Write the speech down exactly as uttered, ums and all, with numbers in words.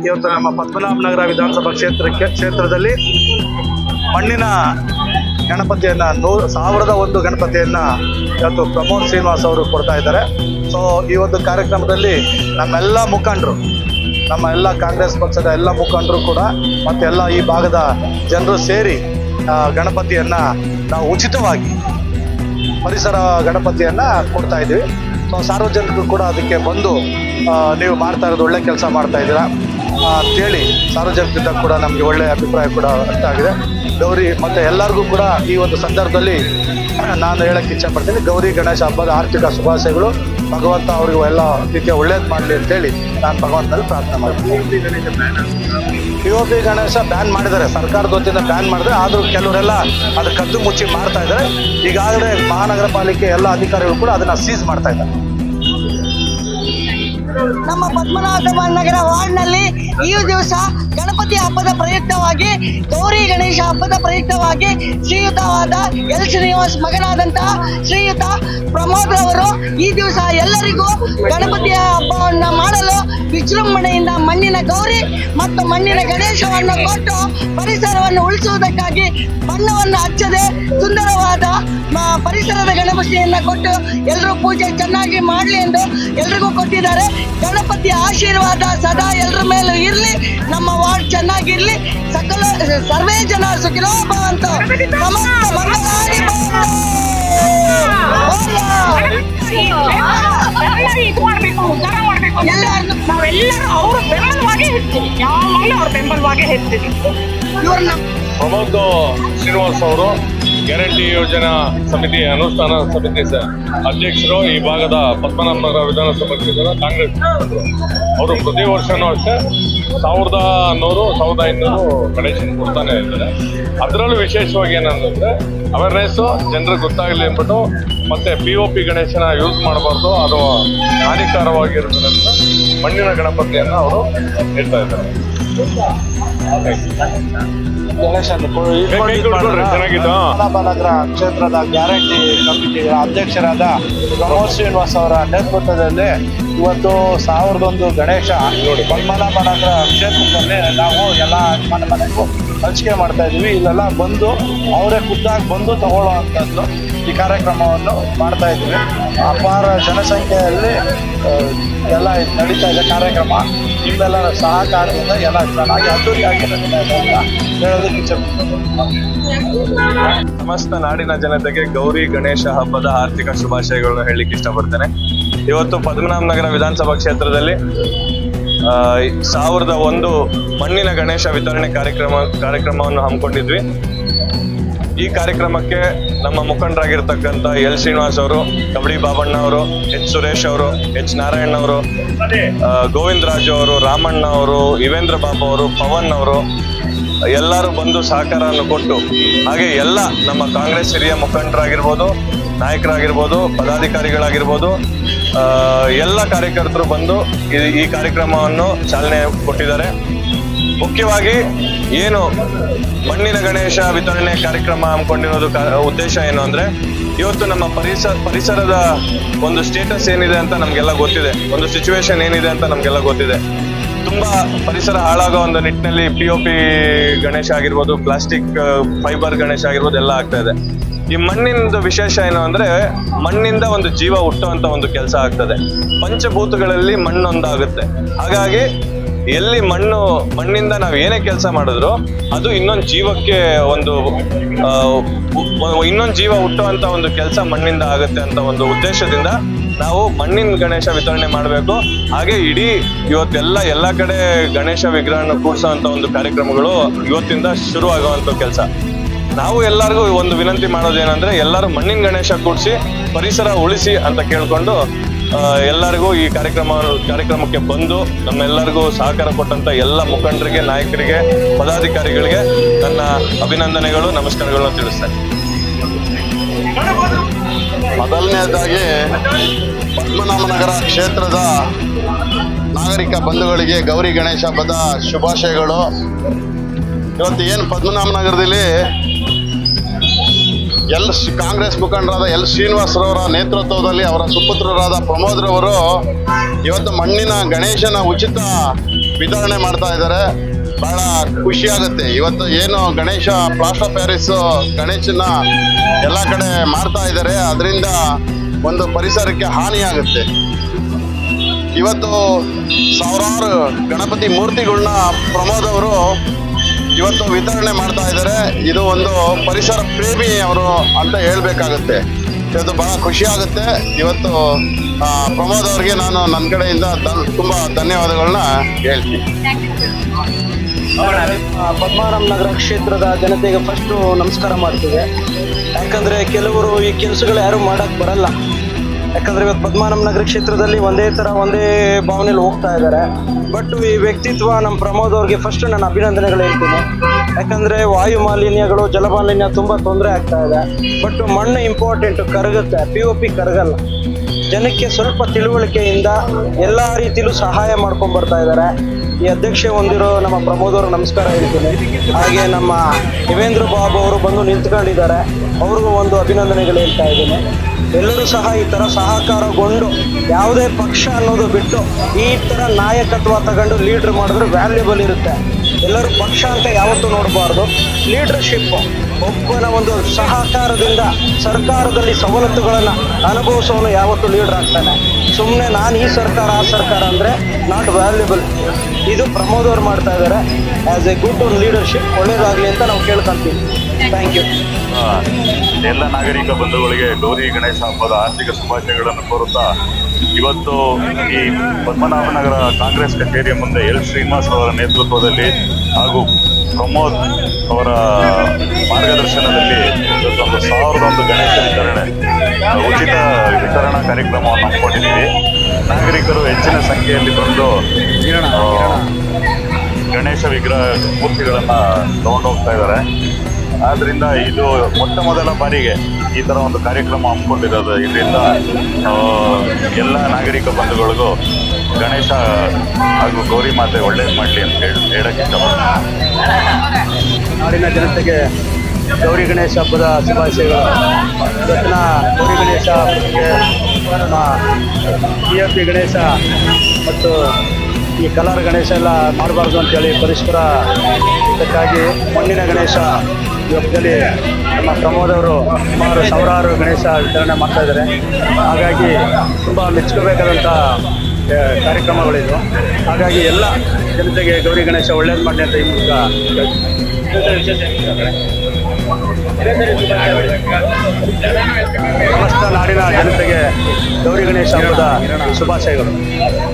ಇವತ್ತು ನಮ್ಮ ಪದ್ಮನಾಭನಗರ ವಿಧಾನಸಭಾ ಕ್ಷೇತ್ರಕ್ಕೆ ಕ್ಷೇತ್ರದಲ್ಲಿ ಮಣ್ಣಿನ ಗಣಪತಿಯನ್ನು ನೂರು ಸಾವಿರದ ಒಂದು ಗಣಪತಿಯನ್ನು ಇವತ್ತು ಪ್ರಮೋದ್ ಶ್ರೀನಿವಾಸ್ ಅವರು ಕೊಡ್ತಾ ಇದ್ದಾರೆ. ಸೊ ಈ ಒಂದು ಕಾರ್ಯಕ್ರಮದಲ್ಲಿ ನಮ್ಮೆಲ್ಲ ಮುಖಂಡರು, ನಮ್ಮ ಎಲ್ಲ ಕಾಂಗ್ರೆಸ್ ಪಕ್ಷದ ಎಲ್ಲ ಮುಖಂಡರು ಕೂಡ ಮತ್ತು ಎಲ್ಲ ಈ ಭಾಗದ ಜನರು ಸೇರಿ ಗಣಪತಿಯನ್ನು ನಾವು ಉಚಿತವಾಗಿ ಪರಿಸರ ಗಣಪತಿಯನ್ನು ಕೊಡ್ತಾ ಇದ್ದೀವಿ. ಸೊ ಸಾರ್ವಜನಿಕರು ಕೂಡ ಅದಕ್ಕೆ ಬಂದು ನೀವು ಮಾಡ್ತಾ ಇರೋದು ಒಳ್ಳೆ ಕೆಲಸ ಮಾಡ್ತಾ ಇದ್ದೀರಾ ಅಂತೇಳಿ ಸಾರ್ವಜನಿಕರಿಂದ ಕೂಡ ನಮಗೆ ಒಳ್ಳೆಯ ಅಭಿಪ್ರಾಯ ಕೂಡ ವ್ಯಕ್ತ ಆಗಿದೆ. ಗೌರಿ ಮತ್ತು ಎಲ್ಲರಿಗೂ ಕೂಡ ಈ ಒಂದು ಸಂದರ್ಭದಲ್ಲಿ ನಾನು ಹೇಳಕ್ಕೆ ಇಚ್ಛಪಡ್ತೀನಿ, ಗೌರಿ ಗಣೇಶ ಹಬ್ಬದ ಆರ್ಥಿಕ ಶುಭಾಶಯಗಳು. ಭಗವಂತ ಅವರಿಗೂ ಎಲ್ಲ ರೀತಿಯ ಒಳ್ಳೇದು ಮಾಡಲಿ ಅಂತೇಳಿ ನಾನು ಭಗವಂತನಲ್ಲಿ ಪ್ರಾರ್ಥನೆ ಮಾಡ್ತೀನಿ. P O P Ganesha ban ಮಾಡಿದ್ದಾರೆ, ಸರ್ಕಾರದ ವತಿಯಿಂದ ಬ್ಯಾನ್ ಮಾಡಿದ್ರೆ, ಆದರೂ ಕೆಲವರೆಲ್ಲ ಅದು ಕದ್ದು ಮುಚ್ಚಿ ಮಾಡ್ತಾ ಇದ್ದಾರೆ. ಈಗಾಗಲೇ ಮಹಾನಗರ ಪಾಲಿಕೆ ಎಲ್ಲ ಅಧಿಕಾರಿಗಳು ಕೂಡ ಅದನ್ನು ಸೀಸ್ ಮಾಡ್ತಾ ಇದ್ದಾರೆ. ನಮ್ಮ ಪದ್ಮನಾಭ ನಗರ ವಾರ್ಡ್ನಲ್ಲಿ ಈ ದಿವಸ ಗಣಪತಿ ಹಬ್ಬದ ಪ್ರಯುಕ್ತವಾಗಿ, ಗೌರಿ ಗಣೇಶ ಹಬ್ಬದ ಪ್ರಯುಕ್ತವಾಗಿ ಶ್ರೀಯುತವಾದ ಎಲ್ ಶ್ರೀನಿವಾಸ್ ಮಗನಾದಂತಹ ಶ್ರೀಯುತ ಪ್ರಮೋದ್ ರವರು ಈ ದಿವಸ ಎಲ್ಲರಿಗೂ ಗಣಪತಿಯ ಹಬ್ಬವನ್ನು ಮಾಡಲು ವಿಜೃಂಭಣೆಯಿಂದ ಮಣ್ಣಿನ ಗೌರಿ ಮತ್ತು ಮಣ್ಣಿನ ಗಣೇಶವನ್ನು ಕೊಟ್ಟು ಪರಿಸರವನ್ನು ಉಳಿಸುವುದಕ್ಕಾಗಿ ಬಣ್ಣವನ್ನು ಹಚ್ಚದೆ ಸುಂದರವಾದ ಪರಿಸರದ ಗಣಪತಿಯನ್ನು ಕೊಟ್ಟು ಎಲ್ಲರೂ ಪೂಜೆ ಚೆನ್ನಾಗಿ ಮಾಡಲಿ ಎಂದು ಎಲ್ರಿಗೂ ಕೊಟ್ಟಿದ್ದಾರೆ. ಗಣಪತಿಯ ಆಶೀರ್ವಾದ ಸದಾ ಎಲ್ಲರ ಮೇಲೂ ಇರಲಿ, ನಮ್ಮ ವಾರ್ಡ್ ಚೆನ್ನಾಗಿರ್ಲಿ, ಸಕಲ ಸರ್ವೇ ಜನ ಸುಖಿನೋ ಭವಂತು, ಸಮಸ್ತ ಮಂಗಲಾನಿ ಭವಂತು. ನಾವೆಲ್ಲರೂ ಅವರು ಬೆಂಬಲವಾಗಿ ಇರ್ತೀವಿ, ಯಾವಾಗಲೂ ಅವ್ರ ಬೆಂಬಲವಾಗಿ ಇರ್ತೀವಿ. ಇವ್ರನ್ನ ಪ್ರಮೋದ್ ಶ್ರೀನಿವಾಸ್ ಅವರು ಗ್ಯಾರಂಟಿ ಯೋಜನಾ ಸಮಿತಿ ಅನುಷ್ಠಾನ ಸಮಿತಿ ಅಧ್ಯಕ್ಷರು, ಈ ಭಾಗದ ಪದ್ಮನಾಭನಗರ ವಿಧಾನಸಭಾ ಕ್ಷೇತ್ರದ ಕಾಂಗ್ರೆಸ್ ಅವರು ಪ್ರತಿ ವರ್ಷನೂ ಅಷ್ಟೇ ಸಾವಿರದ ನೂರು ಸಾವಿರದ ಐನೂರು ಗಣೇಶನ ಕೊಡ್ತಾನೆ ಇರ್ತಾರೆ. ಅದರಲ್ಲೂ ವಿಶೇಷವಾಗಿ ಏನಂತಂದ್ರೆ ಅವೇರ್ನೆಸ್ಸು ಜನರಿಗೆ ಗೊತ್ತಾಗಲಿ ಅಂದ್ಬಿಟ್ಟು, ಮತ್ತೆ ಪಿ ಒ ಪಿ ಗಣೇಶನ ಯೂಸ್ ಮಾಡಬಾರ್ದು, ಅದು ಹಾನಿಕಾರವಾಗಿರುತ್ತದೆ ಅಂತ ಮಣ್ಣಿನ ಗಣಪತಿಯನ್ನು ಅವರು ಇಡ್ತಾ ಇದ್ದಾರೆ. ಪದ್ಮನಾಭನಗರ ಕ್ಷೇತ್ರದ ಗ್ಯಾರಂಟಿ ಕಮಿಟಿ ಅಧ್ಯಕ್ಷರಾದ ಪ್ರಮೋದ್ ಶ್ರೀನಿವಾಸ್ ಅವರ ನೇತೃತ್ವದಲ್ಲಿ ಇವತ್ತು ಸಾವಿರದೊಂದು ಗಣೇಶ ಪದ್ಮನಾಭನಗರ ಕ್ಷೇತ್ರದಲ್ಲಿ ನಾವು ಎಲ್ಲ ಮನೆ ಮನೆಗೂ ಹಂಚಿಕೆ ಮಾಡ್ತಾ ಇದ್ದೀವಿ. ಇಲ್ಲೆಲ್ಲ ಬಂದು ಅವರೇ ಖುದ್ದಾಗಿ ಬಂದು ತಗೊಳ್ಳುವಂಥದ್ದು ಈ ಕಾರ್ಯಕ್ರಮವನ್ನು ಮಾಡ್ತಾ ಇದ್ದೀವಿ. ಅಪಾರ ಜನಸಂಖ್ಯೆಯಲ್ಲಿ ಎಲ್ಲ ನಡೀತಾ ಇದೆ ಕಾರ್ಯಕ್ರಮ. ನಿಮ್ಮೆಲ್ಲರ ಸಹಕಾರದಿಂದ ಎಲ್ಲ ಚೆನ್ನಾಗಿ ಅದ್ದೂರಿಯಾಗಿ ನಡೀತಾ ಇದೆ ಅಂತ ಹೇಳೋದಕ್ಕೆ ಇಚ್ಛೆ. ಸಮಸ್ತ ನಾಡಿನ ಜನತೆಗೆ ಗೌರಿ ಗಣೇಶ ಹಬ್ಬದ ಆರ್ಥಿಕ ಶುಭಾಶಯಗಳನ್ನು ಹೇಳಲಿಕ್ಕೆ ಇಷ್ಟಪಡ್ತೇನೆ. ಇವತ್ತು ಪದ್ಮನಾಭನಗರ ವಿಧಾನಸಭಾ ಕ್ಷೇತ್ರದಲ್ಲಿ ಸಾವಿರದ ಒಂದು ಮಣ್ಣಿನ ಗಣೇಶ ವಿತರಣೆ ಕಾರ್ಯಕ್ರಮ ಕಾರ್ಯಕ್ರಮವನ್ನು ಹಮ್ಮಿಕೊಂಡಿದ್ವಿ. ಈ ಕಾರ್ಯಕ್ರಮಕ್ಕೆ ನಮ್ಮ ಮುಖಂಡರಾಗಿರ್ತಕ್ಕಂಥ ಎಲ್ ಶ್ರೀನಿವಾಸ್ ಅವರು, ಕಬಡ್ಡಿ ಬಾಬಣ್ಣ ಅವರು, ಎಚ್ ಸುರೇಶ್ ಅವರು, ಎಚ್ ನಾರಾಯಣ್ ಅವರು, ಗೋವಿಂದ ರಾಜು ಅವರು, ರಾಮಣ್ಣ ಅವರು, ಯುವೇಂದ್ರ ಬಾಬು ಅವರು, ಪವನ್ ಅವರು ಎಲ್ಲರೂ ಬಂದು ಸಹಕಾರವನ್ನು ಕೊಟ್ಟು, ಹಾಗೆ ಎಲ್ಲ ನಮ್ಮ ಕಾಂಗ್ರೆಸ್ ಹಿರಿಯ ಮುಖಂಡರಾಗಿರ್ಬೋದು, ನಾಯಕರಾಗಿರ್ಬೋದು, ಪದಾಧಿಕಾರಿಗಳಾಗಿರ್ಬೋದು, ಎಲ್ಲ ಕಾರ್ಯಕರ್ತರು ಬಂದು ಈ ಕಾರ್ಯಕ್ರಮವನ್ನು ಚಾಲನೆ ಕೊಟ್ಟಿದ್ದಾರೆ. ಮುಖ್ಯವಾಗಿ ಏನು ಮಣ್ಣಿನ ಗಣೇಶ ವಿತರಣೆ ಕಾರ್ಯಕ್ರಮ ಹಮ್ಮಿಕೊಂಡಿರೋದು ಉದ್ದೇಶ ಏನು ಅಂದರೆ, ಇವತ್ತು ನಮ್ಮ ಪರಿಸರ ಪರಿಸರದ ಒಂದು ಸ್ಟೇಟಸ್ ಏನಿದೆ ಅಂತ ನಮಗೆಲ್ಲ ಗೊತ್ತಿದೆ, ಒಂದು ಸಿಚುವೇಶನ್ ಏನಿದೆ ಅಂತ ನಮಗೆಲ್ಲ ಗೊತ್ತಿದೆ. ತುಂಬ ಪರಿಸರ ಹಾಳಾಗೋ ಒಂದು ನಿಟ್ಟಿನಲ್ಲಿ ಪಿ ಒ ಪಿ ಗಣೇಶ ಆಗಿರ್ಬೋದು, ಪ್ಲಾಸ್ಟಿಕ್ ಫೈಬರ್ ಗಣೇಶ ಆಗಿರ್ಬೋದು ಎಲ್ಲ ಆಗ್ತಾ ಇದೆ. ಈ ಮಣ್ಣಿನ ವಿಶೇಷ ಏನು ಅಂದರೆ, ಮಣ್ಣಿಂದ ಒಂದು ಜೀವ ಹುಟ್ಟುವಂಥ ಒಂದು ಕೆಲಸ ಆಗ್ತದೆ. ಪಂಚಭೂತಗಳಲ್ಲಿ ಮಣ್ಣೊಂದಾಗುತ್ತೆ. ಹಾಗಾಗಿ ಎಲ್ಲಿ ಮಣ್ಣು ಮಣ್ಣಿಂದ ನಾವು ಏನೇ ಕೆಲಸ ಮಾಡಿದ್ರು ಅದು ಇನ್ನೊಂದು ಜೀವಕ್ಕೆ ಒಂದು ಇನ್ನೊಂದು ಜೀವ ಹುಟ್ಟುವಂಥ ಒಂದು ಕೆಲಸ ಮಣ್ಣಿಂದ ಆಗುತ್ತೆ ಅಂತ ಒಂದು ಉದ್ದೇಶದಿಂದ ನಾವು ಮಣ್ಣಿನ ಗಣೇಶ ವಿತರಣೆ ಮಾಡಬೇಕು. ಹಾಗೆ ಇಡೀ ಇವತ್ತೆಲ್ಲ ಎಲ್ಲ ಕಡೆ ಗಣೇಶ ವಿಗ್ರಹನ ಕೂಡಿಸೋವಂಥ ಒಂದು ಕಾರ್ಯಕ್ರಮಗಳು ಇವತ್ತಿಂದ ಶುರು ಆಗುವಂಥ ಕೆಲಸ. ನಾವು ಎಲ್ಲರಿಗೂ ಒಂದು ವಿನಂತಿ ಮಾಡೋದೇನೆಂದರೆ, ಎಲ್ಲರೂ ಮಣ್ಣಿನ ಗಣೇಶ ಕೂಡಿಸಿ ಪರಿಸರ ಉಳಿಸಿ ಅಂತ ಕೇಳಿಕೊಂಡು ಎಲ್ಲರಿಗೂ ಈ ಕಾರ್ಯಕ್ರಮ ಕಾರ್ಯಕ್ರಮಕ್ಕೆ ಬಂದು ನಮ್ಮೆಲ್ಲರಿಗೂ ಸಹಕಾರ ಕೊಟ್ಟಂಥ ಎಲ್ಲ ಮುಖಂಡರಿಗೆ, ನಾಯಕರಿಗೆ, ಪದಾಧಿಕಾರಿಗಳಿಗೆ ನನ್ನ ಅಭಿನಂದನೆಗಳು, ನಮಸ್ಕಾರಗಳನ್ನು ತಿಳಿಸ್ತೇನೆ. ಮೊದಲನೇದಾಗಿ ಪದ್ಮನಾಭನಗರ ಕ್ಷೇತ್ರದ ನಾಗರಿಕ ಬಂಧುಗಳಿಗೆ ಗೌರಿ ಗಣೇಶ ಹಬ್ಬದ ಶುಭಾಶಯಗಳು. ಇವತ್ತು ಏನು ಪದ್ಮನಾಭನಗರದಲ್ಲಿ ಎಲ್ ಕಾಂಗ್ರೆಸ್ ಮುಖಂಡರಾದ ಎಲ್ ಶ್ರೀನಿವಾಸರವರ ನೇತೃತ್ವದಲ್ಲಿ ಅವರ ಸುಪುತ್ರರಾದ ಪ್ರಮೋದ್ರವರು ಇವತ್ತು ಮಣ್ಣಿನ ಗಣೇಶನ ಉಚಿತ ವಿತರಣೆ ಮಾಡ್ತಾ ಇದ್ದಾರೆ. ಬಹಳ ಖುಷಿ ಆಗುತ್ತೆ. ಇವತ್ತು ಏನು ಗಣೇಶ ಪ್ಲಾಸ್ಟರ್ ಆಫ್ ಪ್ಯಾರಿಸ್ ಗಣೇಶನ ಎಲ್ಲ ಕಡೆ ಮಾಡ್ತಾ ಇದ್ದಾರೆ, ಅದರಿಂದ ಒಂದು ಪರಿಸರಕ್ಕೆ ಹಾನಿಯಾಗುತ್ತೆ. ಇವತ್ತು ಸಾವಿರಾರು ಗಣಪತಿ ಮೂರ್ತಿಗಳನ್ನ ಪ್ರಮೋದ್ ಅವರು ಇವತ್ತು ವಿತರಣೆ ಮಾಡ್ತಾ ಇದ್ದಾರೆ. ಇದು ಒಂದು ಪರಿಸರ ಪ್ರೇಮಿ ಅವರು ಅಂತ ಹೇಳ್ಬೇಕಾಗುತ್ತೆ. ಇವತ್ತು ಬಹಳ ಖುಷಿ ಆಗುತ್ತೆ. ಇವತ್ತು ಪ್ರಮೋದ್ ಅವರಿಗೆ ನಾನು ನನ್ನ ಕಡೆಯಿಂದ ತುಂಬ ಧನ್ಯವಾದಗಳನ್ನ ಹೇಳ್ತೀನಿ. ಪದ್ಮನಾಭ ನಗರ ಕ್ಷೇತ್ರದ ಜನತೆಗೆ ಫಸ್ಟು ನಮಸ್ಕಾರ ಮಾಡ್ತೀವಿ. ಯಾಕಂದರೆ ಕೆಲವರು ಈ ಕೆಲಸಗಳು ಯಾರು ಮಾಡೋಕ್ಕೆ ಬರಲ್ಲ. ಯಾಕಂದರೆ ಇವತ್ತು ಪದ್ಮನಾಭ ನಗರ ಕ್ಷೇತ್ರದಲ್ಲಿ ಒಂದೇ ಥರ ಒಂದೇ ಭಾವನೆಯಲ್ಲಿ ಹೋಗ್ತಾ ಇದ್ದಾರೆ. ಬಟ್ ಈ ವ್ಯಕ್ತಿತ್ವ ನಮ್ಮ ಪ್ರಮೋದ್ ಅವ್ರಿಗೆ ಫಸ್ಟ್ ನಾನು ಅಭಿನಂದನೆಗಳು ಹೇಳ್ತೀನಿ. ಯಾಕಂದರೆ ವಾಯು ಮಾಲಿನ್ಯಗಳು, ಜಲಮಾಲಿನ್ಯ ತುಂಬ ತೊಂದರೆ ಆಗ್ತಾ ಇದೆ. ಬಟ್ ಮಣ್ಣು ಇಂಪಾರ್ಟೆಂಟು, ಕರಗುತ್ತೆ, ಪಿ ಒ ಪಿ ಕರಗಲ್ಲ. ಜನಕ್ಕೆ ಸ್ವಲ್ಪ ತಿಳುವಳಿಕೆಯಿಂದ ಎಲ್ಲ ರೀತಿಯಲ್ಲೂ ಸಹಾಯ ಮಾಡ್ಕೊಂಡು ಬರ್ತಾ ಇದ್ದಾರೆ. ಈ ಅಧ್ಯಕ್ಷೆ ಹೊಂದಿರೋ ನಮ್ಮ ಪ್ರಮೋದ್ ಅವರು ನಮಸ್ಕಾರ ಹೇಳ್ತೀನಿ. ಹಾಗೆ ನಮ್ಮ ದೇವೇಂದ್ರ ಬಾಬು ಅವರು ಬಂದು ನಿಂತ್ಕೊಂಡಿದ್ದಾರೆ, ಅವ್ರಿಗೂ ಒಂದು ಅಭಿನಂದನೆಗಳು ಹೇಳ್ತಾ ಇದ್ದೀನಿ. ಎಲ್ಲರೂ ಸಹ ಈ ಥರ ಸಹಕಾರಗೊಂಡು ಯಾವುದೇ ಪಕ್ಷ ಅನ್ನೋದು ಬಿಟ್ಟು ಈ ಥರ ನಾಯಕತ್ವ ತಗೊಂಡು ಲೀಡ್ರ್ ಮಾಡಿದ್ರೆ ವ್ಯಾಲ್ಯೂಬಲ್ ಇರುತ್ತೆ. ಎಲ್ಲರೂ ಪಕ್ಷ ಅಂತ ಯಾವತ್ತೂ ನೋಡಬಾರ್ದು. ಲೀಡರ್ಶಿಪ್ಪು ಒಬ್ಬನ ಒಂದು ಸಹಕಾರದಿಂದ ಸರ್ಕಾರದಲ್ಲಿ ಸವಲತ್ತುಗಳನ್ನು ಅನುಭವಿಸೋನು ಯಾವತ್ತೂ ಲೀಡರ್ ಆಗ್ತಾನೆ. ಸುಮ್ಮನೆ ನಾನು ಈ ಸರ್ಕಾರ ಆ ಸರ್ಕಾರ ಅಂದರೆ ನಾಟ್ ವ್ಯಾಲ್ಯೂಬಲ್. ಇದು ಪ್ರಮೋದ್ ಅವ್ರು ಮಾಡ್ತಾ ಇದ್ದಾರೆ. ಆ್ಯಸ್ ಎ ಗುಡ್ ಲೀಡರ್ಶಿಪ್ ಒಳ್ಳೇದಾಗಲಿ ಅಂತ ನಾವು ಕೇಳ್ಕೊಂತೀವಿ. Thank you. ಎಲ್ಲ ನಾಗರಿಕ ಬಂಧುಗಳಿಗೆ ಗೌರಿ ಗಣೇಶ ಹಬ್ಬದ ಆರ್ಥಿಕ ಶುಭಾಶಯಗಳನ್ನು ಕೋರುತ್ತಾ, ಇವತ್ತು ಈ ಪದ್ಮನಾಭನಗರ ಕಾಂಗ್ರೆಸ್ ಕಚೇರಿಯ ಮುಂದೆ ಎಲ್ ಶ್ರೀನಿವಾಸ್ ಅವರ ನೇತೃತ್ವದಲ್ಲಿ ಹಾಗೂ ಪ್ರಮೋದ್ ಅವರ ಮಾರ್ಗದರ್ಶನದಲ್ಲಿ ಇವತ್ತೊಂದು ಸಾವಿರದ ಒಂದು ಗಣೇಶ ವಿತರಣೆ ಉಚಿತ ವಿತರಣಾ ಕಾರ್ಯಕ್ರಮವನ್ನು ಹಮ್ಮಿಕೊಂಡಿದ್ದೀವಿ. ನಾಗರಿಕರು ಹೆಚ್ಚಿನ ಸಂಖ್ಯೆಯಲ್ಲಿ ಬಂದು ಗಣೇಶ ವಿಗ್ರಹ ಮೂರ್ತಿಗಳನ್ನು ತಗೊಂಡು ಹೋಗ್ತಾ ಇದ್ದಾರೆ. ಆದ್ದರಿಂದ ಇದು ಮೊಟ್ಟ ಮೊದಲ ಬಾರಿಗೆ ಈ ಥರ ಒಂದು ಕಾರ್ಯಕ್ರಮ ಹಮ್ಮಿಕೊಂಡಿರೋದು. ಇದರಿಂದ ಎಲ್ಲ ನಾಗರಿಕ ಬಂಧುಗಳಿಗೂ ಗಣೇಶ ಹಾಗೂ ಗೌರಿ ಮಾತೆ ಒಳ್ಳೇದು ಮಾಡಲಿ ಅಂತ ಹೇಳಿ ಹೇಳಕ್ಕೆ ಇಷ್ಟಪಡ್ತೀನಿ. ನಾಡಿನ ಜನತೆಗೆ ಗೌರಿ ಗಣೇಶ ಹಬ್ಬದ ಶುಭಾಶಯಗಳು. ಇವತ್ತಿನ ಗೌರಿ ಗಣೇಶ ಹಬ್ಬಕ್ಕೆ ನಮ್ಮ ಪಿ ಎಫ್ ಪಿ ಗಣೇಶ ಮತ್ತು ಈ ಕಲರ್ ಗಣೇಶ ಎಲ್ಲ ಮಾಡಬಾರ್ದು ಅಂತೇಳಿ ಪರಿಸರ ಇದಕ್ಕಾಗಿ ಮಣ್ಣಿನ ಗಣೇಶ ಈ ಹಬ್ಬದಲ್ಲಿ ನಮ್ಮ ಪ್ರಮೋದ್ ಅವರು ಸುಮಾರು ಸಾವಿರಾರು ಗಣೇಶ ವಿತರಣೆ ಮಾಡ್ತಾ ಇದ್ದಾರೆ. ಹಾಗಾಗಿ ತುಂಬ ಮೆಚ್ಚುಕೋಬೇಕಾದಂಥ ಕಾರ್ಯಕ್ರಮಗಳಿದು. ಹಾಗಾಗಿ ಎಲ್ಲ ಜನತೆಗೆ ಗೌರಿ ಗಣೇಶ ಒಳ್ಳೇದು ಮಾಡಲಿ ಅಂತ ಈ ಮೂಲಕ ಸಮಸ್ತ ನಾಡಿನ ಜನತೆಗೆ ಗೌರಿ ಗಣೇಶ ಹಬ್ಬದ ಶುಭಾಶಯಗಳು.